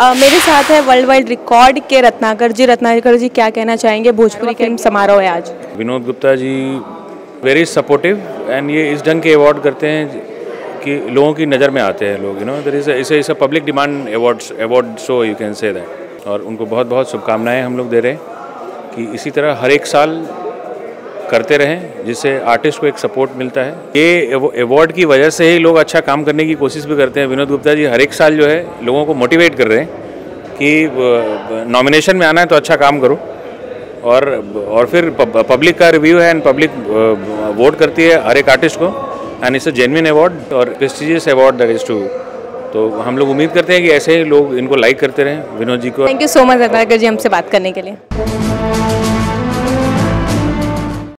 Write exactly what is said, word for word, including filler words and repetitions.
uh, मेरे साथ है वर्ल्ड वाइड रिकॉर्ड के रत्नाकर जी। रत्नाकर जी, क्या कहना चाहेंगे? भोजपुरी फिल्म समारोह है आज। Vinod Gupta ji very supportive and ये इस ढंग के अवार्ड करते हैं कि लोगों की नज़र में आते हैं लोग, यू नो देयर इज इसे इस public demand awards award show you can say that. और उनको बहुत बहुत शुभकामनाएं हम लोग दे रहे हैं कि इसी तरह हर एक साल करते रहें, जिससे आर्टिस्ट को एक सपोर्ट मिलता है। ये अवार्ड की वजह से ही लोग अच्छा काम करने की कोशिश भी करते हैं। विनोद गुप्ता जी हर एक साल जो है लोगों को मोटिवेट कर रहे हैं कि नॉमिनेशन में आना है तो अच्छा काम करो, और और फिर पब्लिक का रिव्यू है एंड पब्लिक वोट करती है हर एक आर्टिस्ट को, and it's a genuine award और prestigious award that is too. तो हम लोग उम्मीद करते हैं कि ऐसे ही लोग इनको लाइक करते रहें विनोद जी को। Thank you so much Ratnakar ji हमसे बात करने के लिए।